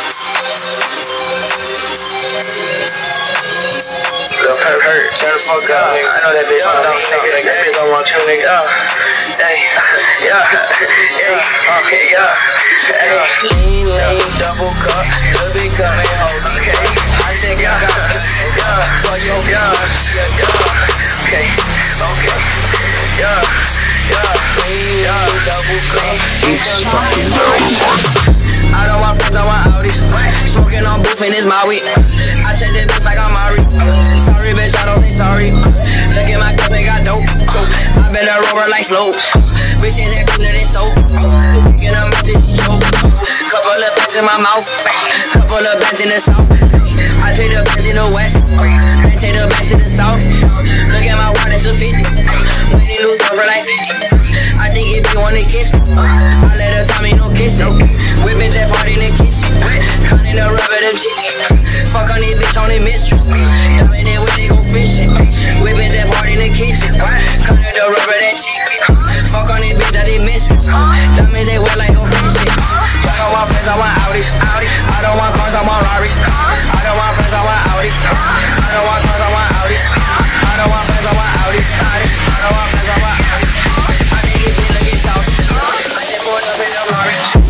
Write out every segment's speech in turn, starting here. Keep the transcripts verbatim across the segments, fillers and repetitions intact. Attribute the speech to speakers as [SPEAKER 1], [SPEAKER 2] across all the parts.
[SPEAKER 1] Lil' Perp hurt, turn the fuck up, nigga. I know that bitch fucked up, nigga. That bitch don't want you, nigga. Hey, yeah, hey, okay, yeah. Hey, lean, lean, double cup, little bit cup, man, hold me. Okay, I think I got it, yeah, for your bitch, yeah, okay, okay, yeah, yeah, lean, lean, double cup.
[SPEAKER 2] It's fucking loud.
[SPEAKER 1] I don't want friends, I want Audis. Smoking on booth and it's my weed. I check that bitch like I'm Mari. Sorry, bitch, I don't say sorry. Look at my cup, it got dope. I been a rover like slow. Bitches ain't cleaner than soap. Thinking I'm out this choke. Couple of bands in my mouth. Couple of bands in the south. I pay the bands in the west. Then take the bands in the south. Look at my watch, it's a fifty. When they lose over like fifty. I think it be wanna kiss. I let her tell me no kissing. Whipping Jeff Hard in the kitchen. Cutting the rubber, them chicken. Fuck on this bitch on the mistress. Diamond there when they go fishing. Whipping Jeff Hard in the kitchen. Cutting the rubber, that chicken. Fuck on this bitch that they mistress. Diamonds they wear like no fishing. I don't want friends, I want Audis. I don't want cars, I want Rarries. I don't want friends, I want Audis. I don't want cars, I want Audis. I don't want friends, I want Audis. I don't want friends, I want Audis. I think it be looking south. I just pulled up in the Rarries.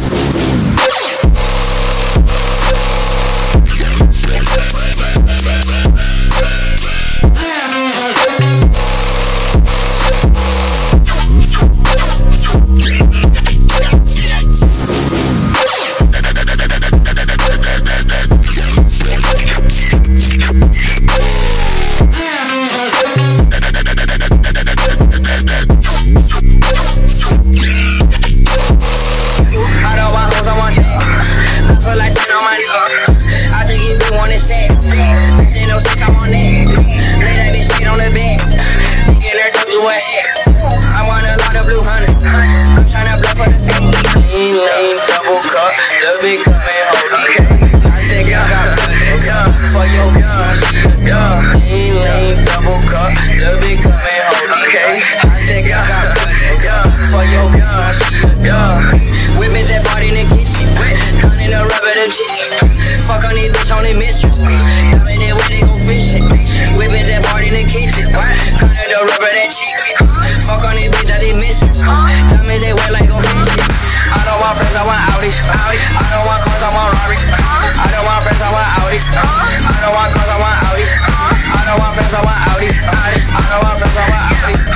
[SPEAKER 1] I want a lot of blue honey. I'm tryna bluff for the same. Lean, lean, double cup, little bit cup, man, hold on. I think I got it, yeah, for your bitch, yeah. Lean, lean, double cup, little bit cup, man, hold on. I think I got it, yeah, for your bitch, yeah. Whipping Jeff Hard in the kitchen. Cutting the rubber, them chicken. Fuck on this bitch on the mistress. Diamond there when they go fishing. Whipping Jeff Hard in the kitchen. Cutting the rubber, that chicken. Fuck on this bitch that they mistress. Diamonds they wear like no fishing. I don't want friends, I want Audis. I don't want cars, I want Rarries. I don't want friends, I want Audis. I don't want cars, I want Audis. I don't want friends, I want Audis. I don't want friends, I want Audis.